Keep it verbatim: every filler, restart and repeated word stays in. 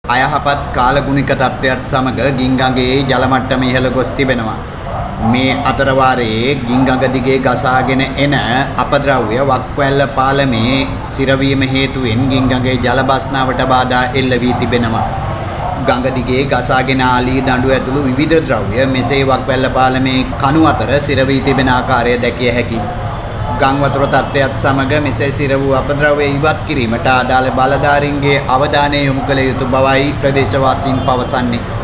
අයහපත් කාලගුණික තත්ත්වයක් සමග ගින්ගඟේ ජල මට්ටම ඉහළ ගොස් තිබෙනවා. මේ අතර වාරයේ ගින්ගඟ දිගේ ගසාගෙන එන අපද්‍රව්‍ය වක්වැල්ල පාලමේ සිරවීම හේතුවෙන් ගින්ගඟේ ජල බස්නාවට බාධා එල්ල වී තිබෙනවා. ගඟ දිගේ ගසාගෙන ආලී දඬු ඇතුළු විවිධ ද්‍රව්‍ය මෙසේ වක්වැල්ල පාලමේ කණු අතර සිර වී තිබෙන ආකාරය දැකිය හැකියි. ගං වතුර තත්ත්වයක් සමග මෙසේ සිර වූ අපද්‍රව්‍ය ඉවත් කිරීමට අදාළ බලධාරීන්ගේ අවධානය යොමු කළ යුතු බවයි ප්‍රදේශවාසීන් පවසන්නේ.